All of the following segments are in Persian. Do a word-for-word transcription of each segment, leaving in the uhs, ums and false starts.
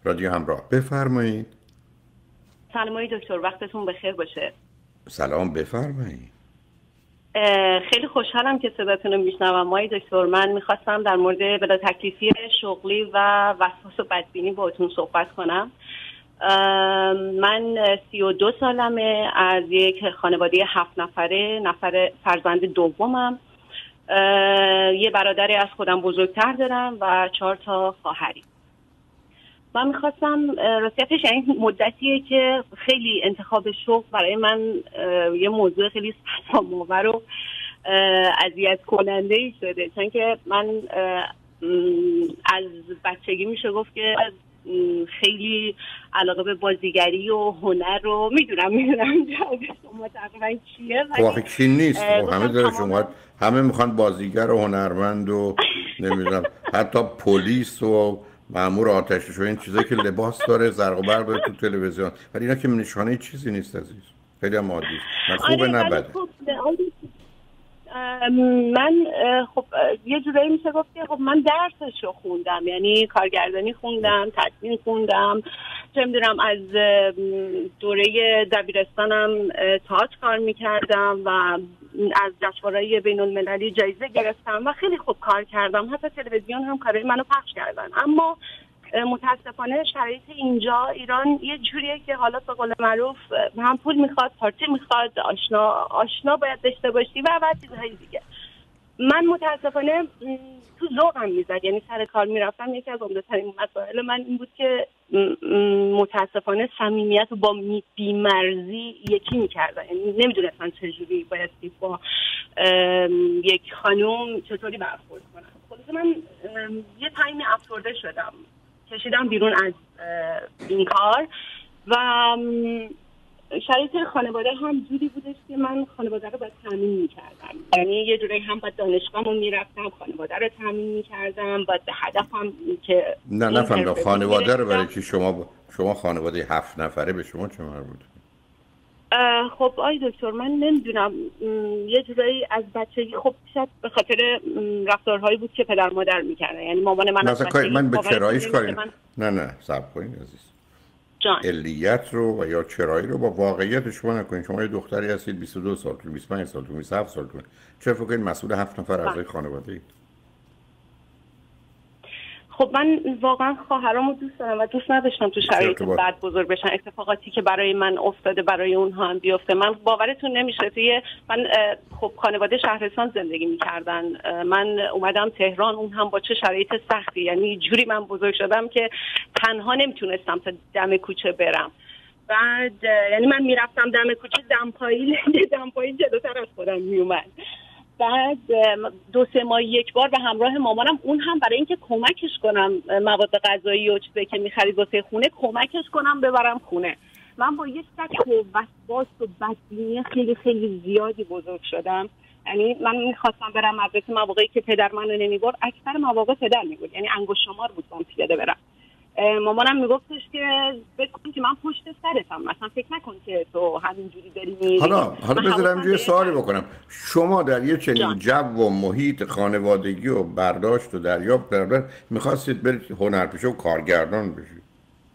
رادیو همراه، بفرمایید. سلام آقای دکتر، وقتتون بخیر باشه. سلام، بفرمایید. خیلی خوشحالم که صداتون رو میشنوم آقای دکتر. من میخواستم در مورد بلا تکلیفی شغلی و وسواس و بدبینی باهاتون صحبت کنم. من سی و دو سالمه، از یک خانواده هفت نفره، نفر فرزند دومم. یه برادری از خودم بزرگتر دارم و چهار تا خواهری. من میخواستم راستیتش این مدتیه که خیلی انتخاب شغل برای من یه موضوع خیلی سرسام‌آور و اذیت کننده ای شده، چون که من از بچگی میشه گفت که خیلی علاقه به بازیگری و هنر رو میدونم میدونم شما تقریبا چیه. خب کی نیست؟ همه داره شما همه میخوان بازیگر و هنرمند و نمیدونم حتی پلیس و مأمور آتش و این چیزایی که لباس داره زرق و برق داره تو تلویزیون، ولی اینا که نشانه چیزی نیست عزیز. خیلی هم عادی است. خوبه نه بده. من خب یه جورایی میشه گفت که خب من درسشو خوندم، یعنی کارگردانی خوندم، تدوین خوندم، چه میدونم از دوره دبیرستانم تئاتر کار میکردم و از جشنواره‌های بین المللی جایزه گرفتم و خیلی خوب کار کردم، حتی تلویزیون هم کارهای منو پخش کردن. اما متاسفانه شرایط اینجا ایران یه جوریه که حالا به قول معروف هم پول میخواد، پارتی میخواد، آشنا آشنا باید داشته باشی و بعد چیزهای دیگه. من متاسفانه تو ذوقم میزد، یعنی سر کار میرفتم یکی از عمده‌ترین مسائل من این بود که متاسفانه صمیمیت رو با بی‌مرزی یکی میکردن، یعنی نمیدونستن چجوری باید با یک خانوم چطوری برخورد کنن. خلاصه من یه تایم افسرده شدم، کشیدم بیرون از این کار و شرایط خانواده هم جوری بودش که من خانواده رو باید تامین می‌کردم، یعنی یه جوری هم باید دانشگاهمو میرفتم، خانواده رو تامین می‌کردم، باید به هدفم که نه نفهمیدم خانواده رو برای چی شما شما خانواده هفت نفره به شما چه مربوطه؟ خب آی دکتر من نمیدونم، یه جورایی از بچگی خب شاید به خاطر رفتارهایی بود که پدر مادر میکردن، یعنی مامان من از بچگی من به چراییش کاری من... نه نه صبر کنید عزیز جان. علیت رو و یا چرایی رو با واقعیت شما نکنید. شما یه دختری هستید بیست و دو سال تو، بیست و پنج سال تو، بیست و هفت سال تو، چه فکر کنید مسئول هفت نفر اعضای خانواده اید؟ خب من واقعا خواهرامو دوست دارم و دوست نداشتم تو شرایط بد بزرگ بشن، اتفاقاتی که برای من افتاده برای اونها هم بیفته. من باورتون نمیشه توی من خب خانواده شهرستان زندگی میکردن، من اومدم تهران، اون هم با چه شرایط سختی، یعنی جوری من بزرگ شدم که تنها نمیتونستم تا دم کوچه برم. بعد یعنی من میرفتم دم کوچه، دمپایی دمپایی جلوتر از خودم میومد. بعد دو سه ماه یک بار به همراه مامانم، اون هم برای اینکه کمکش کنم مواد غذایی و چیزی که می‌خرید واسه خونه کمکش کنم ببرم خونه. من با یک سطح وسواس و بدبینی خیلی خیلی زیادی بزرگ شدم. یعنی من می‌خواستم برم مدرسه، مواقعی که پدر منو نمیبرد اکثر مواقع پدر میبرد، یعنی انگشت شمار بود من پیاده برم. مامانم میگفتش که فکر کن که من پشت سرتم، مثلا فکر نکن که تو همینجوری داری میری. حالا حالا بذارم یه سوالی بکنم. شما در یه چنین جو و محیط خانوادگی و برداشت و دریافت کردن می‌خواستید برید هنرپیشه و کارگردان بشید؟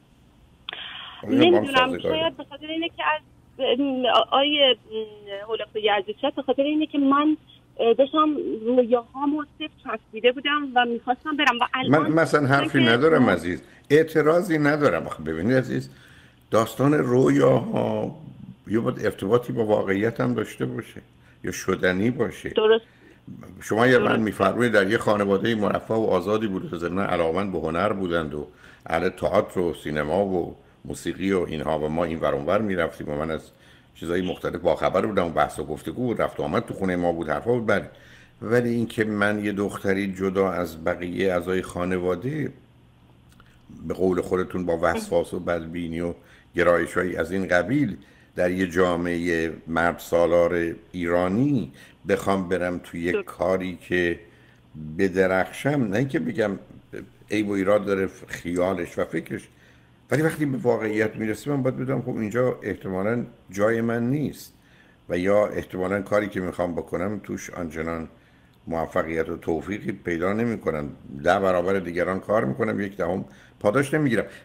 نمیدونم، شاید به خاطر اینه که از آیه هولقی عزیز، شاید به خاطر اینه که من داشتم رویاهامو صفر چسبیده بودم و میخواستم برم و الان من مثلا حرفی ندارم عزیز، اعتراضی ندارم. آخه ببینید عزیز، داستان رویاها یا باید ارتباطی با واقعیت هم داشته باشه یا شدنی باشه. درست. شما یه من میفرمایید در یه خانواده مرفه و آزادی بود که ضمن علاقمند به هنر بودند و اهل تئاتر و سینما و موسیقی و اینها و ما این ور اون ور میرفتیم و من از چیزای مختلف باخبر بودم و بحث و گفتگو بود، رفت و آمد تو خونه ما بود، حرفا بود. بله، ولی این که من یه دختری جدا از بقیه اعضای خانواده به قول خودتون با وسواس و بدبینی و گرایش‌هایی از این قبیل در یه جامعه مرد سالار ایرانی بخوام برم توی یک کاری که بدرخشم، نه اینکه بگم عیب و ایراد داره خیالش و فکرش، ولی وقتی به واقعیت میرسیم من باید بدونم خب اینجا احتمالاً جای من نیست و یا احتمالاً کاری که میخوام بکنم توش آنچنان موفقیت و توفیقی پیدا نمی کنم، ده برابر دیگران کار میکنم، یک دهم پاداش نمیگیرم.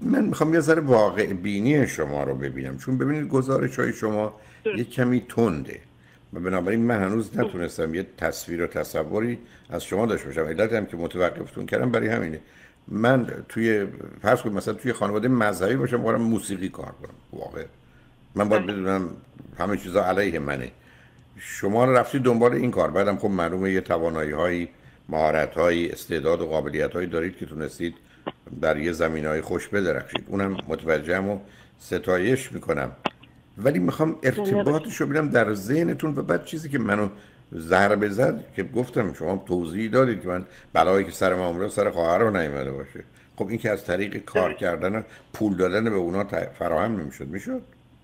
من میخوام یه ذره واقع بینی شما رو ببینم، چون ببینید گزارش های شما یه کمی تنده و بنابراین من هنوز نتونستم یه تصویر و تصوری از شما داشته باشم. علت هم که متوقفتون کردم برای همینه. من توی فرض کنید مثلا توی خانواده مذهبی باشم، قرارم موسیقی کار کنم، واقعا من باید بدونم همه چیزا علیه منه. شما رفتید دنبال این کار، بعدم خب معلومه یه توانایی‌هایی، مهارت‌هایی، استعداد و قابلیت‌هایی دارید که تونستید در یه زمینه‌های خوش بدرخشید. اونم متوجهم و ستایش میکنم، ولی میخوام ارتباطش رو ببینم در ذهنتون. و بعد چیزی که منو ضربه زد که گفتم شما توضیح دادید که من بلایی که سر ما اومده سر خواهر رو نیامده باشه. خب این که از طریق کار کردن و پول دادن به اونا فراهم نمیشد؟ میشد؟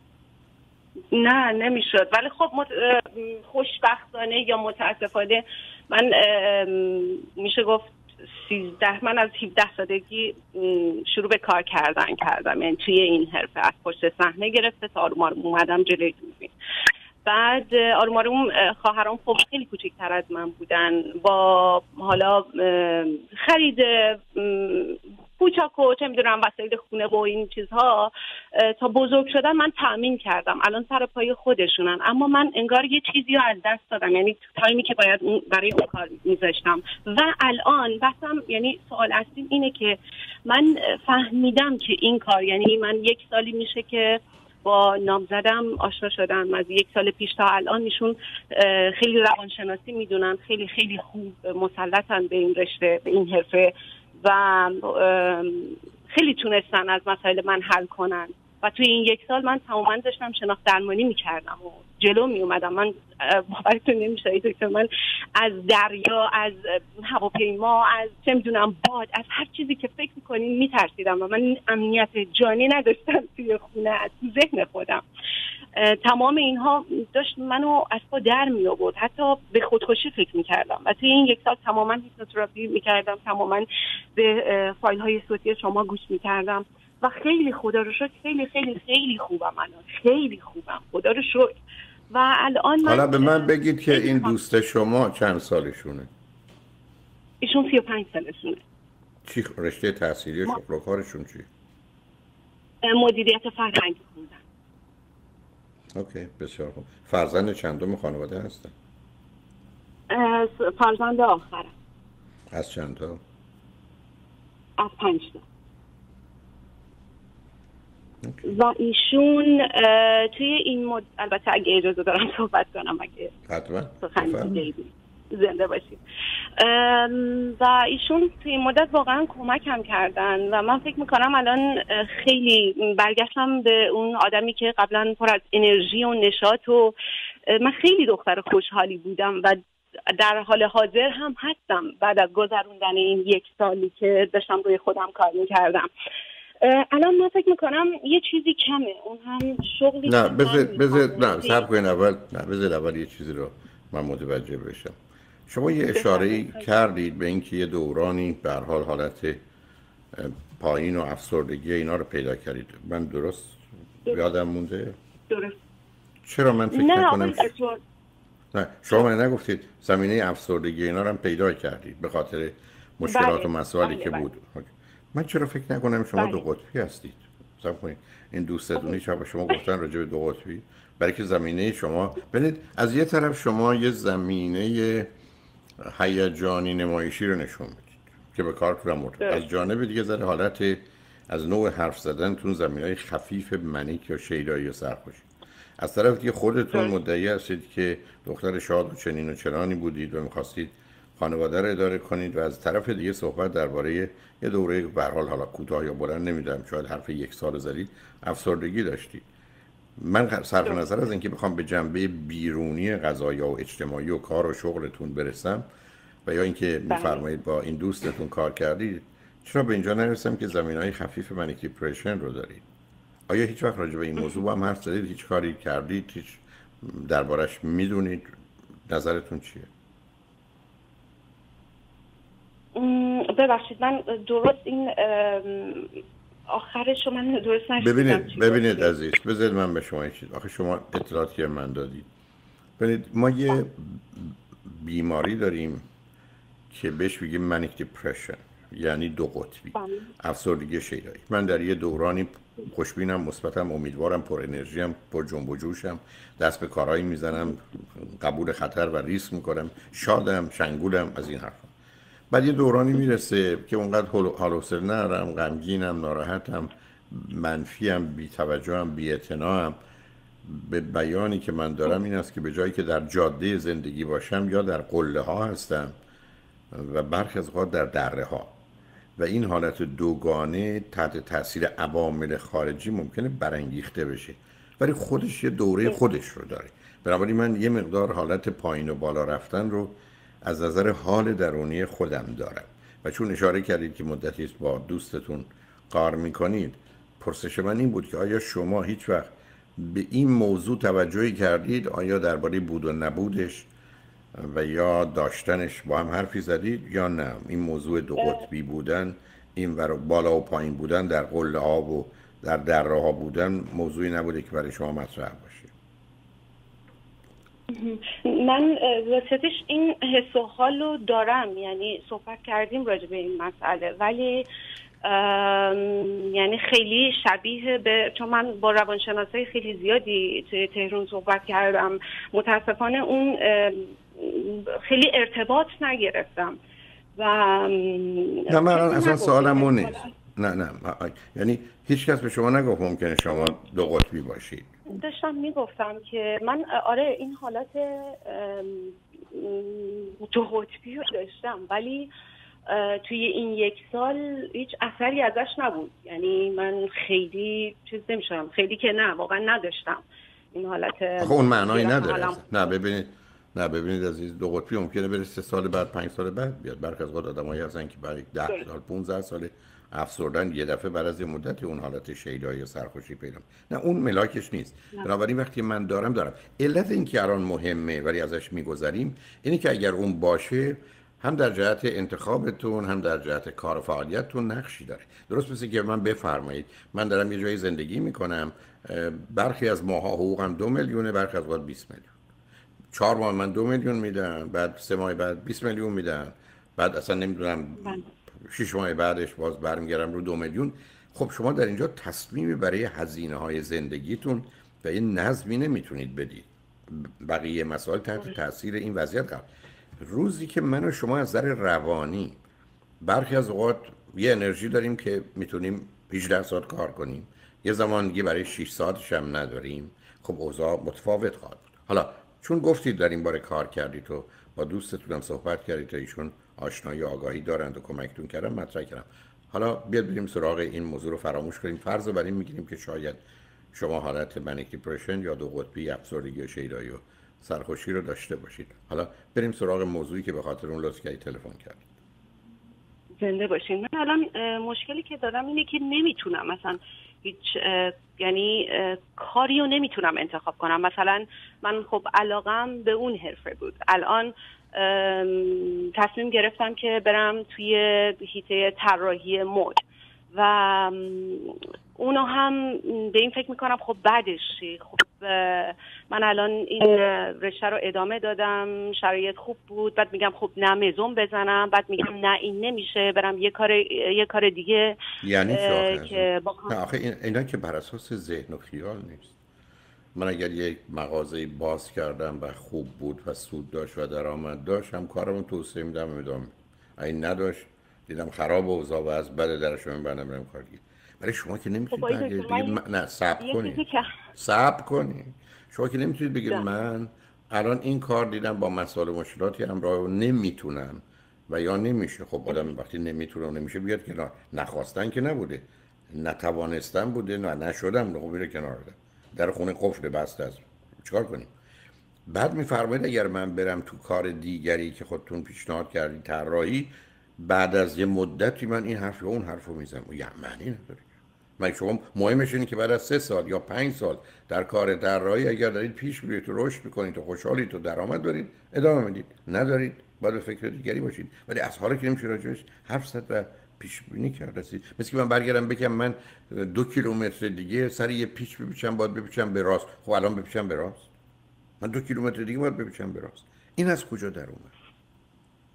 نه نمیشد. ولی خب مت... خوشبختانه یا متاسفانه من میشه گفت سیزده من از هفده سالگی شروع به کار کردن کردم، یعنی توی این حرفه از پشت صحنه گرفته تا آروم آروم اومدم جلوی دوربین. بعد آروم آروم خواهرام خب خیلی کوچکتر از من بودن، با حالا خرید کوچاک و چه میدونم وسایل خونه و این چیزها تا بزرگ شدن من تأمین کردم. الان سر پای خودشونن، اما من انگار یه چیزی رو از دست دادم، یعنی تایمی که باید برای اون کار میذاشتم. و الان بحثم، یعنی سوال اصلی اینه که من فهمیدم که این کار، یعنی من یک سالی میشه که با نامزدم آشنا شدم، از یک سال پیش تا الان ایشون خیلی روانشناسی میدونن، خیلی خیلی خوب مسلطن به این رشته، به این حرفه و خیلی تونستن از مسائل من حل کنن. و توی این یک سال من تماما داشتم شناخت درمانی میکردم و جلو میومدم. من باورتون نمیشه دکتر، من از دریا، از هواپیما، از چه میدونم باد، از هر چیزی که فکر میکنین میترسیدم و من امنیت جانی نداشتم توی خونه، از ذهن خودم. تمام اینها داشت منو از پا در می آورد، حتی به خودکشی فکر میکردم. و توی این یک سال تماما هیپنوتراپی میکردم، تماما به فایل های صوتی شما گوش میکردم و خیلی خدا رو شکر خیلی خیلی خیلی خوبم الان، خیلی خوبم خدا رو شکر. و الان حالا به من بگید که این دوست شما چند سالشونه؟ ایشون سی و پنج سالشونه. چی رشته تحصیلی شغل و کارشون چی؟ مدیریت فرهنگی خوندن. اوکی، بسیار خوب. فرزند چندم خانواده هستن؟ فرزند آخرم. از چند تا؟ از پنج تا. و ایشون توی این مد... البته اگه اجازه دارم صحبت کنم، اگه حتما زنده باشید. و ایشون توی این مدت واقعا کمکم کردن و من فکر میکنم الان خیلی برگشتم به اون آدمی که قبلا پر از انرژی و نشاط و من خیلی دختر خوشحالی بودم و در حال حاضر هم هستم بعد از گذروندن این یک سالی که داشتم روی خودم کار میکردم. الان من فکر میکنم یه چیزی کمه، اون هم شغلی. نه بذار بذار نه صبر کنین اول، نه بذار اول یه چیزی رو من متوجه بشم. شما یه اشاره‌ای کردید به اینکه یه دورانی به هر حال حالت پایین و افسردگی اینا رو پیدا کردید. من درست یادم مونده؟ درست. چرا من فکر نه نکنم ش... نه شما من نگفتید زمینه افسردگی اینا رو هم پیدا کردید به خاطر مشکلات و مسائلی که بود. من چرا فکر نکنم شما دو قطبی هستید؟ صبر کنید، این دوستتونی که شما گفتن راجع به دو قطبی، برای که زمینه شما ببینید از یه طرف شما یه زمینه هیجانی نمایشی رو نشون میدید که به کارتون مرتبط، از جانب دیگه ذره حالت از نوع حرف زدنتون زمینه‌های خفیف منیک یا شیدایی و سرخوشی. از طرف دیگه خودتون مدعی هستید که دختر شاد و چنین و چنانی بودید و می‌خواستید خانواده رو اداره کنید و از طرف دیگه صحبت درباره یه دوره به هر حال حالا کوتاه یا بلند نمیدونم شاید حرف یک سال زدید افسردگی داشتید. من صرف نظر از اینکه بخوام به جنبه بیرونی قضایا و اجتماعی و کار و شغلتون برسم و یا اینکه میفرمایید با این دوستتون کار کردید، چرا به اینجا نرسم که زمینهای خفیف منیک دیپرشن رو دارید؟ آیا هیچ وقت راجع به این موضوع با هم حرف زدید؟ هیچ کاری کردید؟ هیچ دربارش میدونید؟ نظرتون چیه؟ ببخشید من درست این آخرش رو من درست نشیدم. ببینید ببینید عزیز، بذارید من به شما یه چیز، آخه شما اطلاعاتی که من دادید. ببینید ما یه بیماری داریم که بهش میگیم منیک دیپرشن یعنی دو قطبی، افسردگی شیدایی. من در یه دورانی خوشبینم، مثبتم، امیدوارم، پر انرژیم، پر جنب و جوشم، دست به کارهایی میزنم، قبول خطر و ریسک میکنم، شادم، شنگولم، از این حرفا. بعد یه دورانی میرسه که اونقدر حال و حوصله ندارم، غمگینم، ناراحتم، منفیم، بی‌توجهم، بی‌اعتناام. به بیانی که من دارم این است که به جایی که در جاده زندگی باشم یا در قله ها هستم و برخی از اوقات در دره ها، و این حالت دوگانه تحت تاثیر عوامل خارجی ممکنه برانگیخته بشه، ولی خودش یه دوره خودش رو داره. بنابراین من یه مقدار حالت پایین و بالا رفتن رو از نظر حال درونی خودم دارم. و چون اشاره کردید که مدتی است با دوستتون کار میکنید، پرسش من این بود که آیا شما هیچ وقت به این موضوع توجهی کردید؟ آیا درباره بود و نبودش و یا داشتنش با هم حرفی زدید یا نه؟ این موضوع دو قطبی بودن، این ور بالا و پایین بودن، در قله ها و در دره ها بودن موضوعی نبوده که برای شما مطرح باشه؟ من راستش این حس و حال رو دارم، یعنی صحبت کردیم راجع به این مسئله، ولی یعنی خیلی شبیه به، چون من با روانشناسای خیلی زیادی توی تهران صحبت کردم، متاسفانه اون خیلی ارتباط نگرفتم و نه من اصلا سوالم اون نیست. نه نه یعنی هیچ کس به شما نگفت ممکنه شما دو قطبی باشید؟ داشتم میگفتم که من آره این حالت دو قطبی رو داشتم، ولی توی این یک سال هیچ اثری ازش نبود. یعنی من خیلی چیز نمیشم، خیلی که نه، واقعا نداشتم این حالت. خب اون معنایی نداره. نه ببینید نه ببینید عزیز، دو قطبی ممکنه بره سه سال بعد، پنج سال بعد بیاد. برخی از اوقات آدمایی هستن که برای ده سال، پانزده سال افسردن، یه دفعه بعد از یه مدتی اون حالت شیدایی یا سرخوشی پیدا. نه اون ملاکش نیست. بنابراین وقتی من دارم دارم علت این که الان مهمه ولی ازش میگذریم اینه که اگر اون باشه، هم در جهت انتخابتون هم در جهت کار و فعالیتتون نقشی داره. درست مثل که من بفرمایید من دارم یه جایی زندگی میکنم، برخی از ماها حقوقم دو میلیونه، برخی از وقت بیست میلیون. چهار ماه من دو میلیون میدم، بعد سه ماه بعد بیست میلیون میدم، بعد اصلا نمیدونم شش ماه بعدش باز برمیگردم رو دو میلیون. خب شما در اینجا تصمیمی برای هزینه های زندگیتون و یه نظمی نمیتونید بدید. بقیه مسائل تحت تاثیر این وضعیت قرار. روزی که من و شما از نظر روانی برخی از اوقات یه انرژی داریم که میتونیم هجده ساعت کار کنیم، یه زمان دیگه برای شش ساعتش هم نداریم، خب اوضاع متفاوت خواهد بود. حالا چون گفتید در این باره کار کردید و با دوستتون هم صحبت کردید تا ایشون آشنایی و آگاهی دارند و کمکتون کردن، مطرح کردم. حالا بیاد بریم سراغ این موضوع رو فراموش کنیم. فرض رو بر این میگیریم که شاید شما حالت منیک دیپرشن یا دو قطبی، افسردگی و شیدایی و سرخوشی رو داشته باشید. حالا بریم سراغ موضوعی که به خاطر اون لطف کردید تلفن کردید. زنده باشین. من الان مشکلی که دارم اینه که نمیتونم مثلا هیچ یعنی کاری رو نمیتونم انتخاب کنم. مثلا من خب علاقم به اون حرفه بود، الان تصمیم گرفتم که برم توی حیطه طراحی مد و اونو هم به این فکر میکنم خب بعدش خب من الان این رشته رو ادامه دادم، شرایط خوب بود، بعد میگم خب نه مزوم بزنم، بعد میگم نه این نمیشه، برم یه کار یه کار دیگه. یعنی چه که با... نه آخه این اینا که بر اساس ذهن و خیال نیست. من اگر یک مغازه باز کردم و خوب بود و سود داشت و درآمد داشت، هم کارمو توسعه میدم میدم. این نداشت دیدم خراب و اوضاع و از بد درشون میبندم برم کار دیگه. ولی شما که نمیتونید خب بگید من... نه صبر کنید صبر کنید شما که نمیتونید بگید من الان این کار دیدم با مسائل مشکلاتی همراه نمیتونم و یا نمیشه. خب آدم وقتی نمیتونه و نمیشه بیاد کنار. نخواستن که نبوده، نتوانستن بوده، نه نشدم، خب میره کنار ده. در خونه قفل بسته است، چیکار کنیم؟ بعد میفرمایید اگر من برم تو کار دیگری که خودتون پیشنهاد کردید طراحی، بعد از یه مدتی من این حرف و اون حرفو میزنم، یه معنی نداره. من شما مهمش اینه که بعد از سه سال یا پنج سال در کار طراحی اگر دارید پیش میرید و رشد میکنید و خوشحالید و درآمد دارید ادامه میدید، ندارید باید به فکر دیگری باشید. ولی از حالا که نمیشه راجعش حرف زد و پیش بینی کرد. مثل که من برگردم بگم من دو کیلومتر دیگه سر یه پیچ بپیچم، باید بپیچم به راست. خب الان بپیچم به راست؟ من دو کیلومتر دیگه باید بپیچم به راست. این از کجا در اومد؟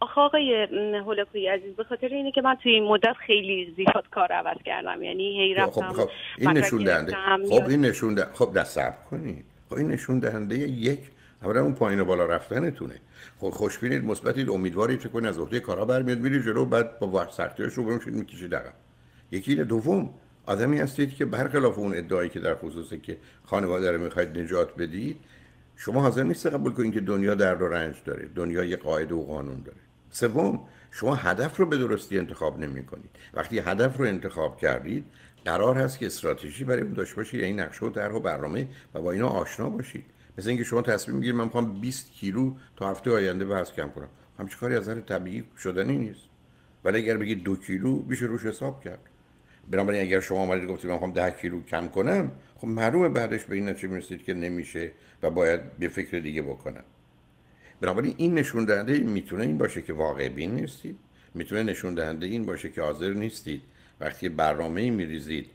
آخه آقای هولکویی عزیز، به خاطر اینه که من توی این مدت خیلی زیاد کار عوض کردم، یعنی هی رفتم. خب خب این نشون دهنده خب این نشون دهنده خب دست صبر کنید. خب این نشون دهنده یک اولا اون پایین و بالا رفتنتونه. خب خوشبینید، مثبتید، امیدوارید، فکر کنید از عهده کارا برمیاد میری جلو، بعد با وقت سختیاش رو برمیشید میکشید عقب. یکی دوم آدمی هستید که برخلاف اون ادعایی که در خصوصی که خانواده رو میخواید نجات بدید، شما حاضر نیست قبول کنید که دنیا درد و رنج داره، دنیا یه قاعده و قانون داره. سوم، شما هدف رو به درستی انتخاب نمی کنید. وقتی هدف رو انتخاب کردید قرار هست که استراتژی برای اون داشته باشید، یعنی نقشه و طرح و برنامه و با اینا آشنا باشید. مثل اینکه شما تصمیم میگیرید من میخوام بیست کیلو تا هفته آینده وزن کم کنم، همچین کاری از نظر طبیعی شدنی نیست. ولی اگر بگید دو کیلو میشه روش حساب کرد. بنابراین اگر شما اومدید گفتید من میخوام ده کیلو کم کنم، خب معلومه بعدش به این نتیجه میرسید که نمیشه و باید یه فکر دیگه بکنم. بنابراین این نشون دهنده میتونه این باشه که واقع بین نیستید، میتونه نشون دهنده این باشه که حاضر نیستید وقتی برنامه‌ای میریزید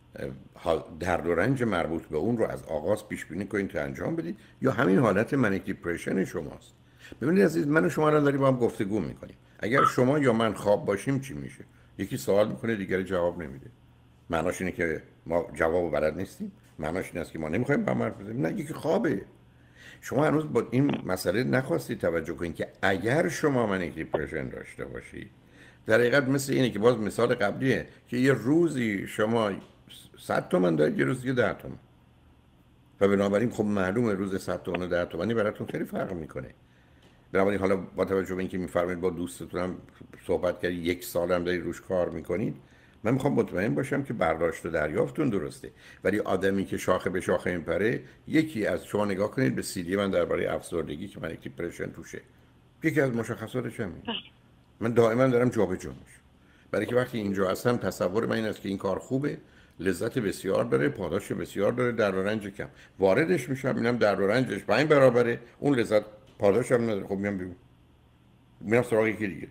درد و رنج مربوط به اون رو از آغاز پیش بینی کنید تا انجام بدید، یا همین حالت منیک دیپرشن شماست. ببینید عزیز، من و شما الان داریم با هم گفتگو میکنیم. اگر شما یا من خواب باشیم چی میشه؟ یکی سوال میکنه دیگری جواب نمیده. معناش اینه که ما جواب بلد نیستیم؟ معناش این است که ما نمیخوایم با هم حرف بزنیم؟ نه، یکی خوابه. شما هنوز با این مسئله نخواستید توجه کنید که اگر شما منیک دیپرشن داشته باشید، در حقیقت مثل اینه که باز مثال قبلیه که یه روزی شما صد تومن دارید، یه روزی ده تومن، و بنابراین خب معلومه روز صد تومن و ده تومنی براتون خیلی فرق میکنه. بنابراین حالا با توجه به اینکه میفرمایید با دوستتونم صحبت کردید، یک سال هم دارید روش کار میکنید، من میخوام مطمئن باشم که برداشت و دریافتون درسته. ولی آدمی که شاخه به شاخه میپره، یکی از شما نگاه کنید به سی دی من درباره افسردگی که من دیپرشن توشه، یکی از مشخصاتش همین. من دائما دارم جابجا میشم، برای که وقتی اینجا هستم تصور من این است که این کار خوبه، لذت بسیار داره، پاداش بسیار داره، درد و رنج کم. واردش میشم اینم درد و رنجش پنج برابره، اون لذت پاداش هم نداره. خب میام بیرون، میام سراغ یکی دیگه.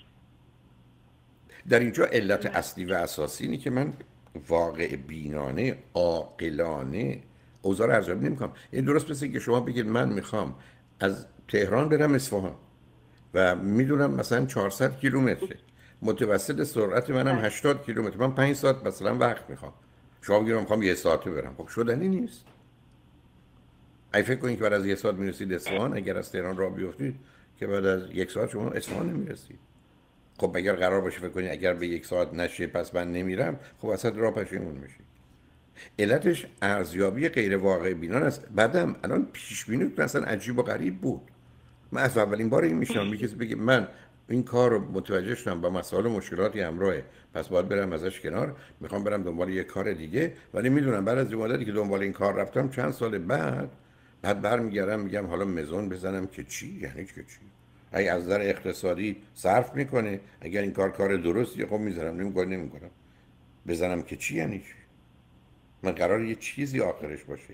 در اینجا علت اصلی و اساسی اینه که من واقع بینانه، عاقلانه اوضاع رو ارزیابی نمی‌کنم. این درست مثل که شما بگید من میخوام از تهران برم اصفهان و میدونم مثلا چهارصد کیلومتره، متوسط سرعت منم هشتاد کیلومتر، من پنج ساعت مثلا وقت میخوام، شما بگید من میخوام یه ساعته برم. خب شدنی نیست. ای فکر کنید که بعد از یه ساعت میرسید اصفهان، اگر از تهران راه بیفتید که بعد از یک ساعت شما اصفهان نمیرسید. خب اگر قرار باشه فکر کنید اگر به یک ساعت نشه پس من نمیرم، خب وسط راه پشیمون میشید. علتش ارزیابی غیر واقع بینانه است. بعدم الان پیش بینیتون اصلا عجیب و غریب بود. من از اولین بار این میشم میگه بگه من این کار رو متوجه شدم با مسائل و مشکلاتی همراهه، پس باید برم ازش کنار، میخوام برم دنبال یه کار دیگه. ولی میدونم بعد از مدتی که دنبال این کار رفتم چند سال بعد بعد برمیگردم میگم حالا مزون بزنم که چی؟ یعنی که چی؟ اگه از نظر اقتصادی صرف میکنه، اگر این کار کار درستیه خب میذارم، نمیگم نمیکنم. بزنم که چی یعنی چی؟ من قرار یه چیزی آخرش باشه.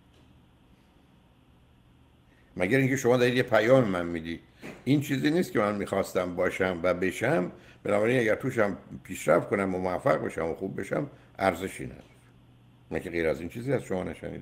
مگر اینکه شما دارید یه پیام من میدی این چیزی نیست که من میخواستم باشم و بشم، بنابراین اگر توشم پیشرفت کنم و موفق بشم و خوب بشم ارزشی نداره. من که غیر از این چیزی از شما نشنیدم.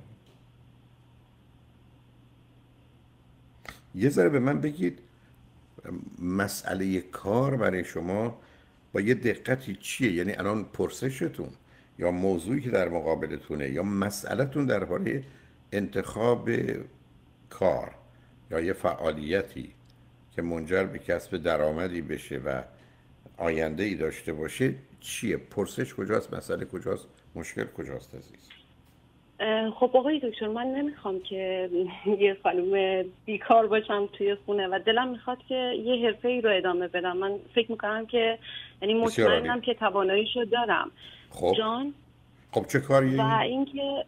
یه ذره به من بگید مسئله کار برای شما با یه دقتی چیه؟ یعنی الان پرسشتون یا موضوعی که در مقابلتونه یا مسئلهتون درباره انتخاب کار یا یه فعالیتی که منجر به کسب درآمدی بشه و آینده ای داشته باشه چیه؟ پرسش کجاست؟ مسئله کجاست؟ مشکل کجاست عزیز؟ خب آقای دکتر، من نمیخوام که یه خانم بیکار باشم توی خونه و دلم میخواد که یه حرفه‌ای رو ادامه بدم. من فکر میکنم که یعنی مطمئنم که تواناییشو دارم. خب جان خب چه کاریه؟ و اینکه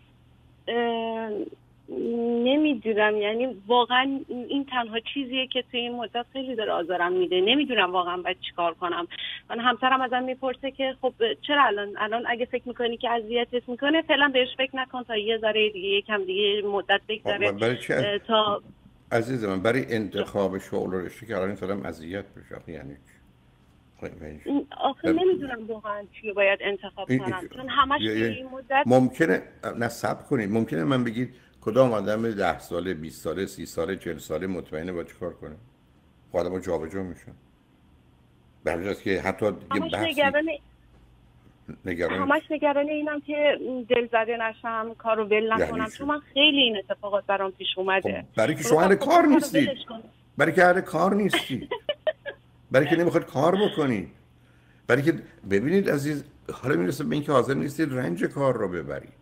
نمیدونم، یعنی واقعا این تنها چیزیه که توی این مدت خیلی داره آزارم میده. نمیدونم واقعا باید چیکار کنم. من همسرم ازم میپرسه که خب چرا الان الان اگه فکر میکنی که اذیتت میکنه فعلا بهش فکر نکن تا یه ذره دیگه یکم دیگه مدت بگذره تا عزیز من برای انتخاب شغل و رشته که الان مثلا اذیت بشه یعنی آخه نمیدونم واقعا چی باید انتخاب کنم، چون همش این مدت ممکنه نصب کنید. ممکنه من بگید کدام آدم ده ساله، بیست ساله، سی ساله، چهل ساله مطمئنه با چیکار کنه؟ خب آدم‌ها جابجا میشن. به همین جاست که حتی یه همش بحثی نگران نگران همش نگران اینم که دل زده نشم، کارو ول نکنم، یعنی چون من خیلی این اتفاقات برام پیش اومده. خب برای که شما اهل کار نیستید، برای که اهل کار نیستی، برای که نمیخواد کار بکنی، برای که ببینید عزیز، حالا میرسه به اینکه حاضر نیستید رنج کار رو ببرید.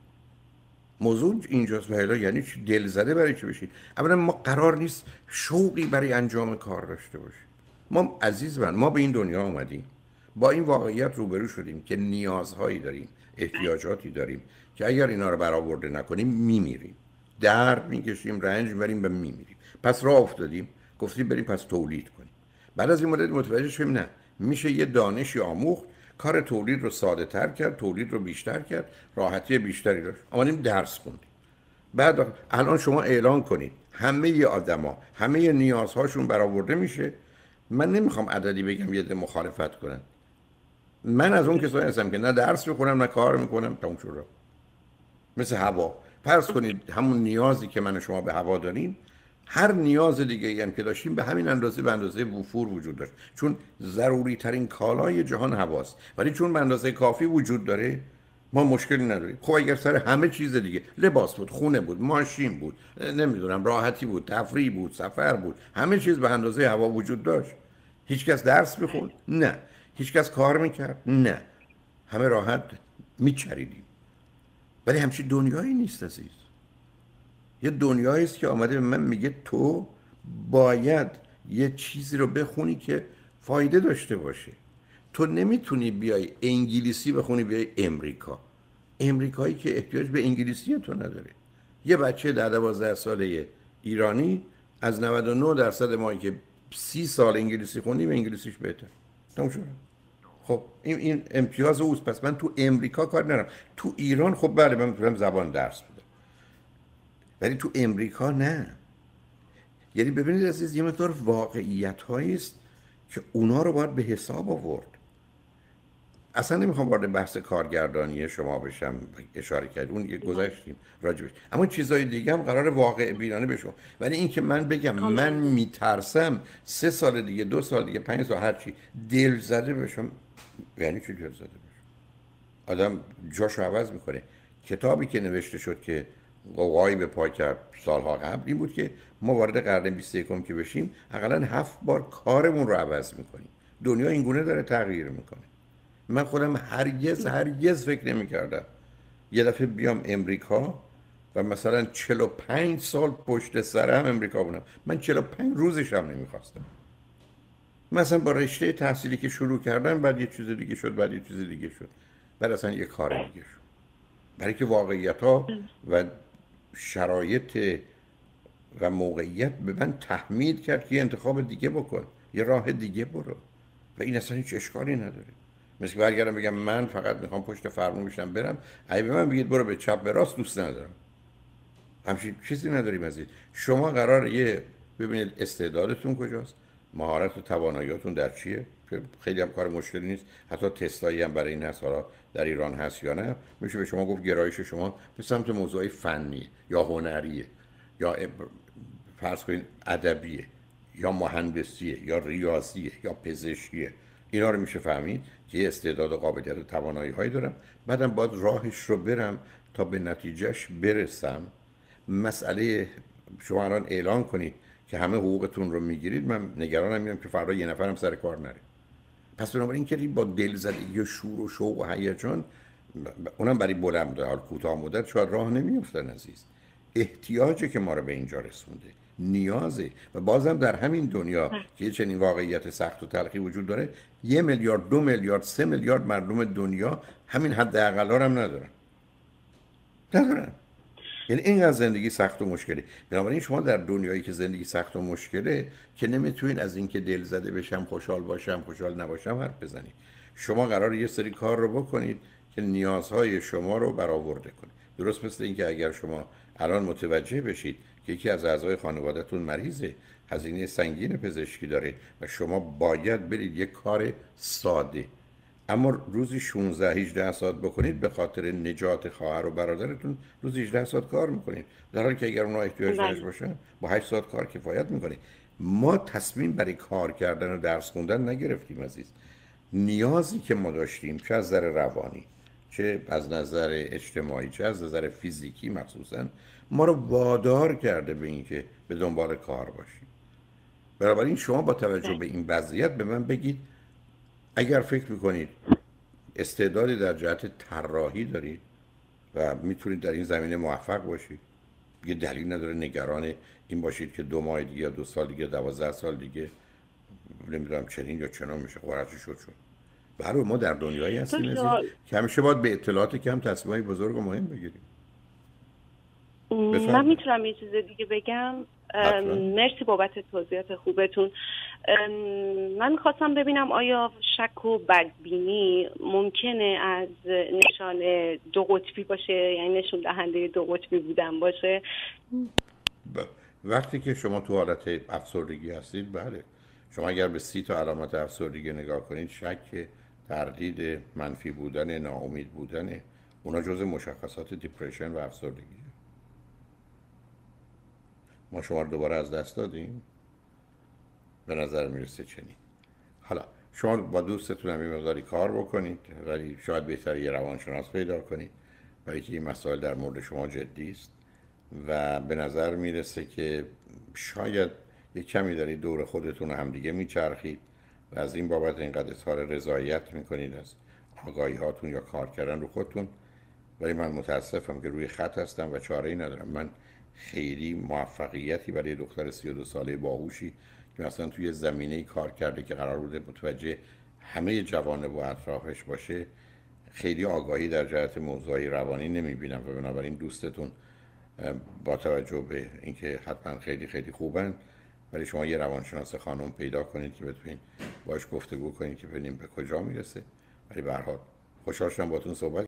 موضوع اینجاست و حالا یعنی چی دل زده برای چی بشید؟ اولا ما قرار نیست شوقی برای انجام کار داشته باشیم. ما عزیز من، ما به این دنیا آمدیم با این واقعیت روبرو شدیم که نیازهایی داریم، احتیاجاتی داریم که اگر اینا رو برآورده نکنیم میمیریم، درد میکشیم، رنج میبریم و میمیریم. پس راه افتادیم، گفتیم بریم پس تولید کنیم. بعد از این مدت متوجه شدیم نه، میشه یه دانشی آموخت، کار تولید رو ساده تر کرد، تولید رو بیشتر کرد، راحتی بیشتری داشت. آمدیم درس خوندیم. بعد الان شما اعلان کنید همه آدما همه نیازهاشون برآورده میشه. من نمیخوام عددی بگم یه ده مخالفت کنن. من از اون کسایی هستم که نه درس میخونم نه کار میکنم، تموم شد. مثل هوا، فرض کنید همون نیازی که من و شما به هوا داریم، هر نیاز دیگه ای هم که داشتیم به همین اندازه به اندازه وفور وجود داشت، چون ضروری ترین کالای جهان هواست. ولی چون به اندازه کافی وجود داره ما مشکلی نداریم. خب اگر سر همه چیز دیگه، لباس بود، خونه بود، ماشین بود، نمیدونم راحتی بود، تفریح بود، سفر بود، همه چیز به اندازه هوا وجود داشت، هیچکس درس میخوند؟ نه. هیچکس کار میکرد؟ نه. همه راحت میچریدیم. ولی همچین دنیایی نیست عزیز. یه دنیایی است که آمده به من میگه تو باید یه چیزی رو بخونی که فایده داشته باشه. تو نمیتونی بیای انگلیسی بخونی بیای امریکا. امریکایی که احتیاج به انگلیسی تو نداره. یه بچه در دوازده ساله ایرانی از نود و نه درصد ما که سی سال انگلیسی خوندیم انگلیسیش بهتر. تموم شد. خب این این امتیاز اوست. پس من تو امریکا کار ندارم. تو ایران خب بله من میتونم زبان درس بدم. ولی تو امریکا نه. یعنی ببینید عزیز، یه مقدار واقعیت هایی است که اونا رو باید به حساب آورد. اصلا نمیخوام وارد بحث کارگردانی شما بشم، اشاره کرد اون یه گذاشتیم راجبش، اما چیزای دیگه هم قرار واقع بینانه بشم. ولی این که من بگم من میترسم سه سال دیگه، دو سال دیگه، پنج سال هر چی دل زده بشم، یعنی چی دل زده بشم؟ آدم جاشو عوض میکنه. کتابی که نوشته شد که قوقایی به پا کرد سالها قبل این بود که ما وارد قرن بیست و یکم که بشیم حداقل هفت بار کارمون رو عوض میکنیم. دنیا این گونه داره تغییر میکنه. من خودم هرگز هرگز فکر نمی کردم یه دفعه بیام امریکا و مثلا چهل و پنج سال پشت سرم امریکا بودم. من چهل و پنج روزش هم نمی خواستم. مثلا با رشته تحصیلی که شروع کردم بعد یه چیز دیگه شد، بعد یه چیز دیگه شد، بعد اصلا یه کار دیگه شد. برای که واقعیت ها و شرایط و موقعیت به من تحمیل کرد که یه انتخاب دیگه بکن، یه راه دیگه برو، و این اصلا هیچ اشکالی نداره. مثل برگردم بگم من فقط میخوام پشت فرمون بشم برم، اگه به من بگید برو به چپ به راست، دوست ندارم. همچین چیزی نداریم عزیز. شما قراره یه ببینید استعدادتون کجاست، مهارت و تواناییاتون در چیه، که خیلی هم کار مشکلی نیست. حتی تستایی هم برای این هست، حالا در ایران هست یا نه. میشه به شما گفت گرایش شما به سمت موضوعی فنی یا هنریه یا فرض کنید ادبیه یا مهندسیه یا ریاضیه یا پزشکیه. اینا رو میشه فهمید که یه استعداد و قابلیت و توانایی هایی دارم، بعدم باید راهش رو برم تا به نتیجهش برسم. مسئله شما الان اعلان کنید که همه حقوقتون رو میگیرید، من نگرانم میام که فردا یه نفرم سر کار نره. پس بنابراین که با دلزدگی و شور و شوق و هیجان، اونم برای بلند مدت، حال کوتاه مدت شاید راه نمیافتن عزیز. احتیاجی که ما رو به اینجا رسونده، نیازه. و بازم در همین دنیا که چنین واقعیت سخت و تلخی وجود داره، یه میلیارد، دو میلیارد، سه میلیارد مردم دنیا همین حداقل هم ندارن. ندارن. یعنی اینقدر زندگی سخت و مشکلی. بنابراین شما در دنیایی که زندگی سخت و مشکله که نمیتونین از اینکه دل زده بشم، خوشحال باشم، خوشحال نباشم حرف بزنید. شما قراره یه سری کار رو بکنید که نیازهای شما رو برآورده کنه. درست مثل اینکه اگر شما الان متوجه بشید که یکی از اعضای خانواده‌تون مریضه، هزینه سنگین پزشکی داره و شما باید برید یک کار ساده اما روزی شانزده هجده ساعت بکنید به خاطر نجات خواهر و برادرتون، روزی هجده ساعت کار میکنید، در حالی که اگر اونها احتیاج داشته باشن با هشت ساعت کار کفایت میکنه. ما تصمیم برای کار کردن و درس خوندن نگرفتیم عزیز. نیازی که ما داشتیم، چه از نظر روانی، چه از نظر اجتماعی، چه از نظر فیزیکی مخصوصا، ما رو وادار کرده به اینکه به دنبال کار باشیم. بنابراین شما با توجه به این وضعیت به من بگید اگر فکر میکنید استعدادی در جهت طراحی دارید و میتونید در این زمینه موفق باشید، یه دلیل نداره نگران این باشید که دو ماه دیگه یا دو سال دیگه دوازده سال دیگه نمیدونم چنین یا چنان میشه. قرارش شد شد. برای ما در دنیایی هستیم عزیز که همیشه باید به اطلاعات کم تصمیمای بزرگ و مهم بگیریم. من میتونم یه چیز دیگه بگم؟ مرسی بابت توضیحات خوبتون. من خواستم ببینم آیا شک و بدبینی ممکنه از نشان دو قطبی باشه، یعنی نشون دهنده دو قطبی بودن باشه؟ ب... وقتی که شما تو حالت افسردگی هستید، بله، شما اگر به سی تا علامت افسردگی نگاه کنید، شک، تردید، منفی بودن، ناامید بودن، اونا جزء مشخصات دیپرشن و افسردگی. ما شما رو دوباره از دست دادیم؟ به نظر میرسه چنین. حالا شما با دوستتون هم این مقداری کار بکنید، ولی شاید بهتره یه روانشناس پیدا کنید، برای که این مسائل در مورد شما جدی است و به نظر میرسه که شاید یه کمی دارید دور خودتون هم دیگه میچرخید و از این بابت اینقدر اظهار رضایت میکنید از آگاهی هاتون یا کار کردن رو خودتون. ولی من متاسفم که روی خط هستم و چاره‌ای ندارم. من خیلی موفقیتی برای دختر سی و دو ساله باهوشی که مثلا توی زمینه‌ای کار کرده که قرار بوده متوجه همه جوانب و اطرافش باشه، خیلی آگاهی در جهت موضوعی روانی نمی‌بینم و بنابراین دوستتون با توجه به اینکه حتما خیلی خیلی خوبن، ولی شما یه روانشناس خانم پیدا کنید که بتونید باهاش گفتگو کنید که ببینیم به کجا میرسه. ولی به هر حال خوشحال شدم باهاتون صحبت